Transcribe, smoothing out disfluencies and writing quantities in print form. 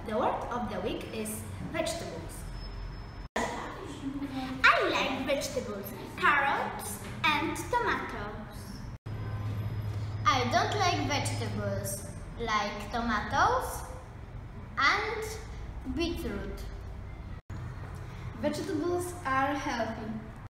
the word of the week is vegetables. I like vegetables, carrots and tomatoes. I don't like vegetables, like tomatoes and beetroot. Vegetables are healthy.